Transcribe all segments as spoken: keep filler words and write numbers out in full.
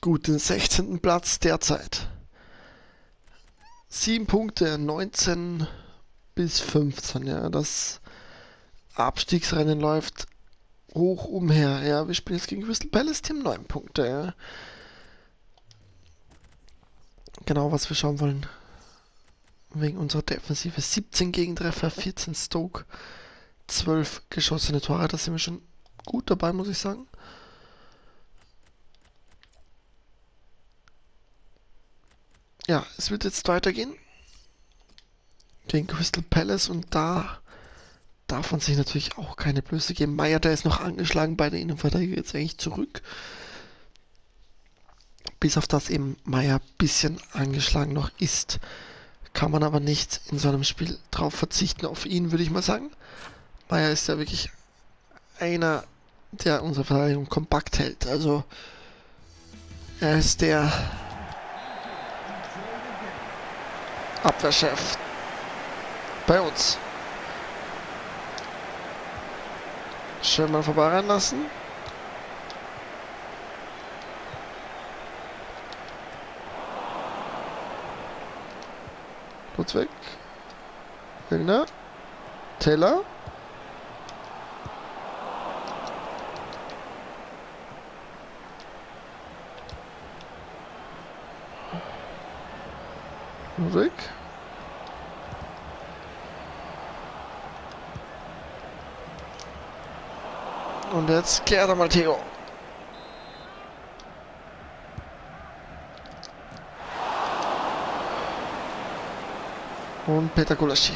Gut, den sechzehnten Platz derzeit. Sieben Punkte, neunzehn bis fünfzehn, ja, das Abstiegsrennen läuft hoch umher, ja, wir spielen jetzt gegen Crystal Palace, Team neun Punkte, ja. Genau, was wir schauen wollen. Wegen unserer Defensive. siebzehn Gegentreffer, vierzehn Stoke, zwölf geschossene Tore, da sind wir schon gut dabei, muss ich sagen. Ja, es wird jetzt weitergehen gegen Crystal Palace und da darf man sich natürlich auch keine Blöße geben. Meier, der ist noch angeschlagen bei der Innenverteidiger, jetzt eigentlich zurück. Bis auf das eben Meier ein bisschen angeschlagen noch ist. Kann man aber nicht in so einem Spiel drauf verzichten, auf ihn, würde ich mal sagen. Meier ist ja wirklich einer, der unsere Verteidigung kompakt hält. Also er ist der Abwehrchef bei uns. Schön mal vorbei reinlassen. Kurz weg. Wilner. Taylor. Weg. Und jetzt Gerda Matteo. Und Peter Gulaschi.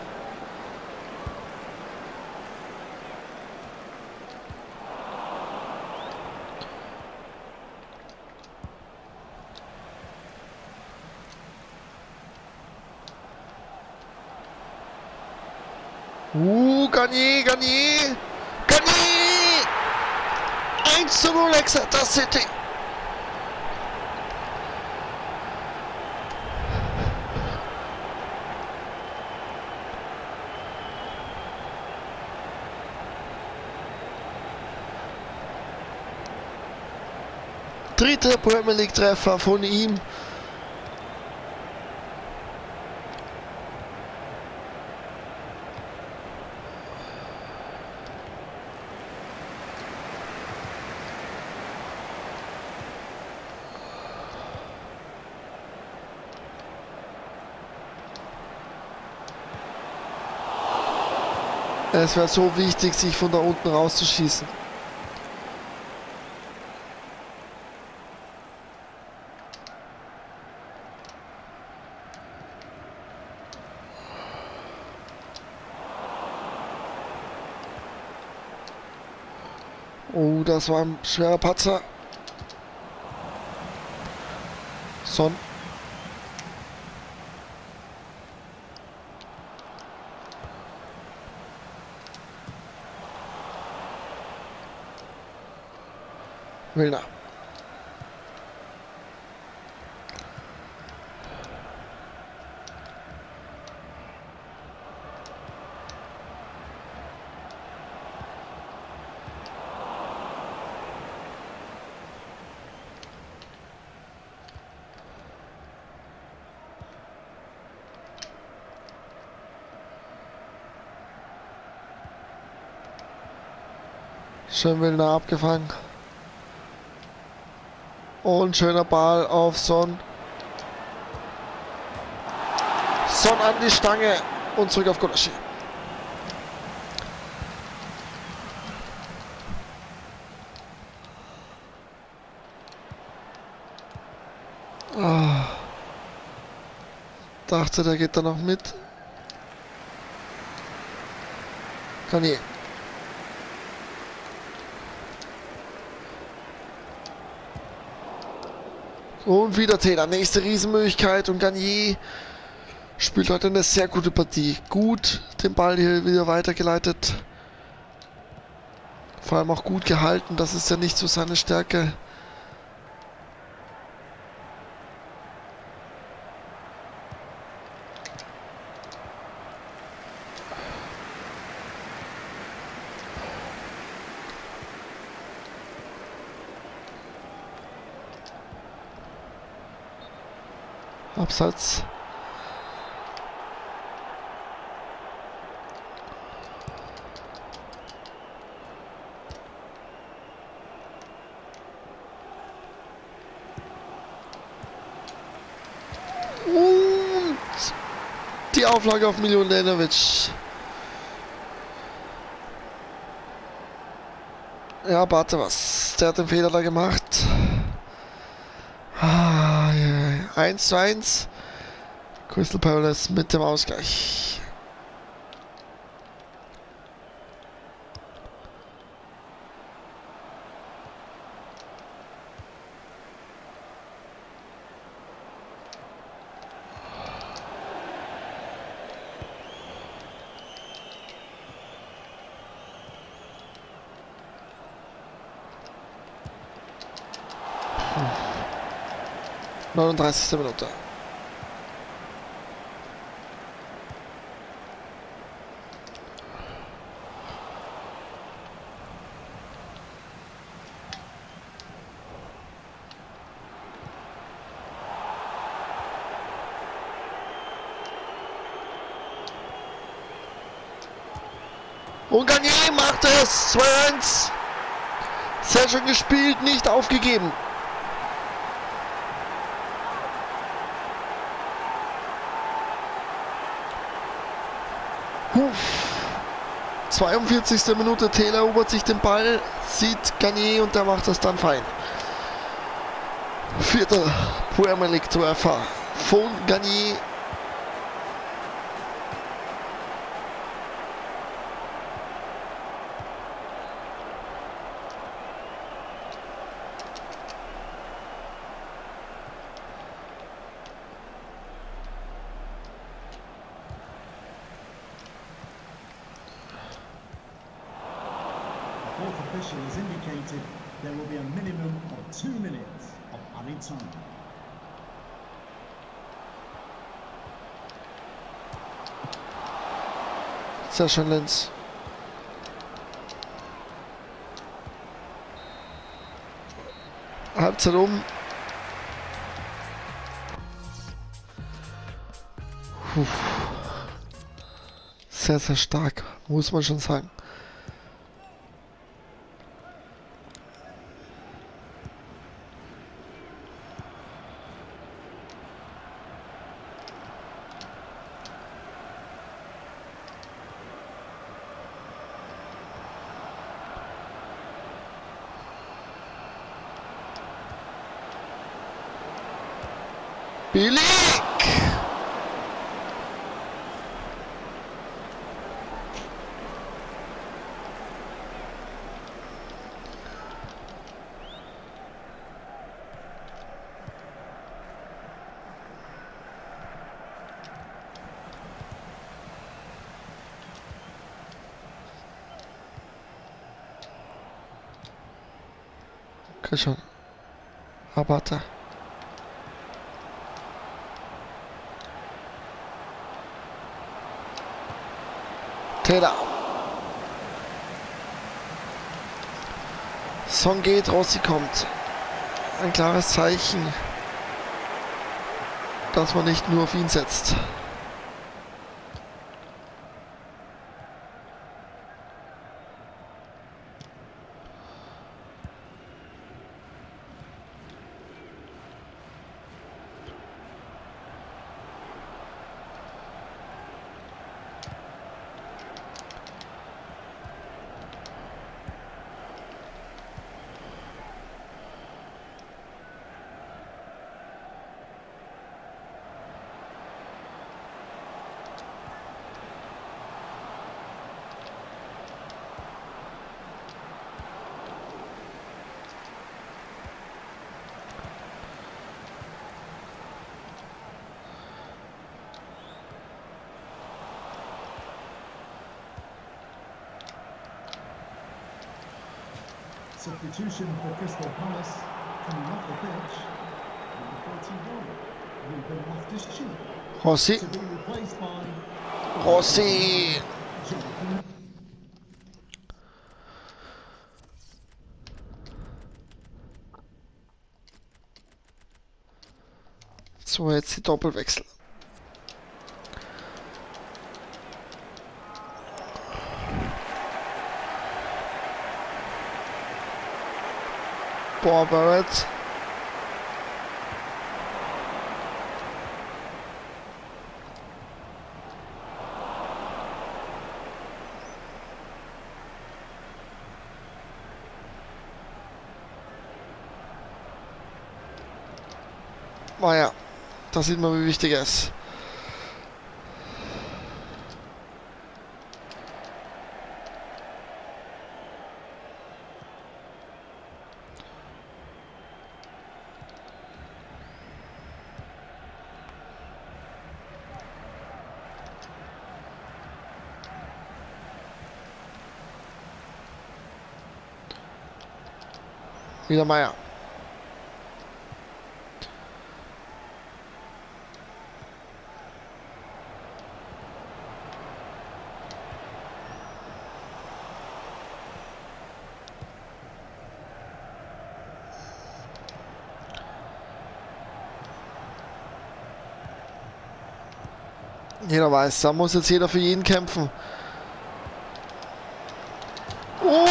Uh, Garnier, Garnier! Garnier! eins zu null Exeter City. Dritter Premier League Treffer von ihm. Es wäre so wichtig, sich von da unten rauszuschießen. Oh, das war ein schwerer Patzer. Son. Wilner. Schön Wilner abgefangen. Und schöner Ball auf Son. Son an die Stange und zurück auf Gulaschi. Oh. Dachte, der geht da noch mit. Garnier. Und wieder Taylor, nächste Riesenmöglichkeit und Garnier spielt heute eine sehr gute Partie. Gut den Ball hier wieder weitergeleitet. Vor allem auch gut gehalten, das ist ja nicht so seine Stärke. Abseits. Und die Auflage auf Miljundenovic. Ja, warte was. Der hat den Fehler da gemacht. Ah, ja. eins zu eins. Crystal Palace mit dem Ausgleich. neununddreißigste Minute. Und Garnier macht es! zwei eins! Sehr schön gespielt, nicht aufgegeben. Huf. zweiundvierzigste Minute, Taylor erobert sich den Ball, sieht Garnier und der macht das dann fein. Vierter Premier League Treffer von Garnier. Official has indicated there will be a minimum of two minutes of added time. Sehr schön, Lenz. Halbzeit um. Puh. Sehr, sehr stark, muss man schon sagen. Billig! Okay, schon. Abata. Taylor. Song geht, Rossi kommt. Ein klares Zeichen, dass man nicht nur auf ihn setzt. Substitution for Crystal Palace coming off the pitch. Number thirty-one, Ruben Loftus-Cheek. Rossi. To be replaced by Rossi. Jonathan. So, jetzt die Doppelwechsel. Boah, Barrett. Naja, da sieht man, wie wichtig er ist. Wieder Meier. Jeder weiß, da muss jetzt jeder für jeden kämpfen. Oh!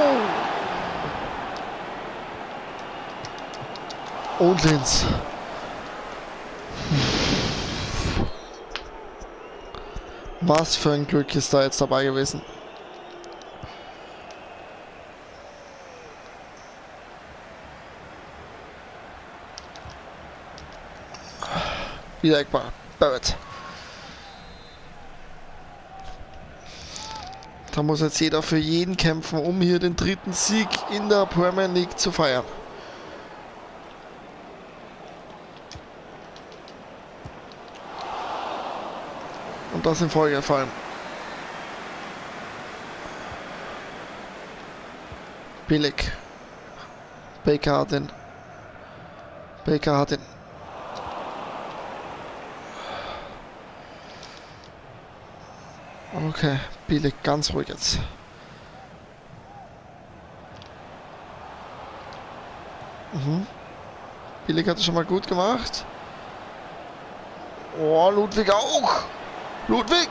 Und Linz. Was für ein Glück ist da jetzt dabei gewesen. Wieder Eckball. Barrett. Da muss jetzt jeder für jeden kämpfen, um hier den dritten Sieg in der Premier League zu feiern. Und das in Folge gefallen. Billig. Baker hat ihn. Baker hat ihn. Okay, billig, ganz ruhig jetzt. Mhm. Billig hat es schon mal gut gemacht. Oh, Ludwig auch. Ludwig.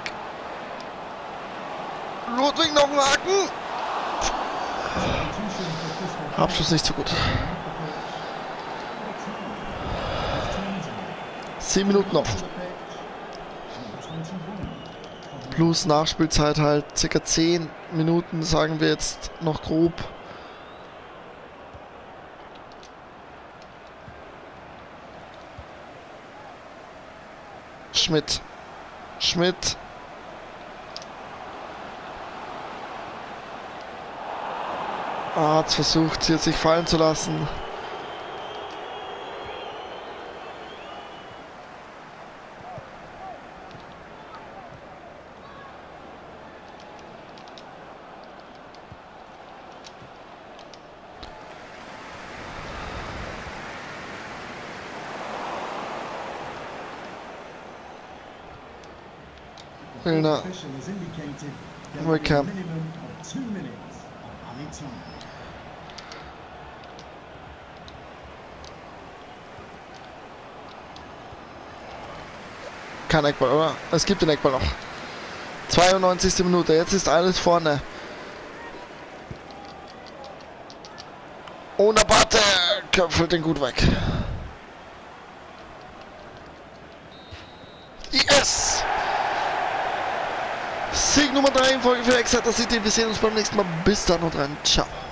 Ludwig noch einen Haken. Abschluss nicht so gut. Zehn Minuten noch. Plus Nachspielzeit halt circa zehn Minuten, sagen wir jetzt noch grob. Schmidt. Schmidt. Ah, hat's versucht, sie hat sich fallen zu lassen. Milner. Wickham. Kein Eckball, oder? Es gibt den Eckball noch. zweiundneunzigste Minute, jetzt ist alles vorne. Ohne Batte köpfelt den gut weg. Yes! Sieg Nummer drei in Folge für Exeter City. Wir sehen uns beim nächsten Mal. Bis dann und rein. Ciao.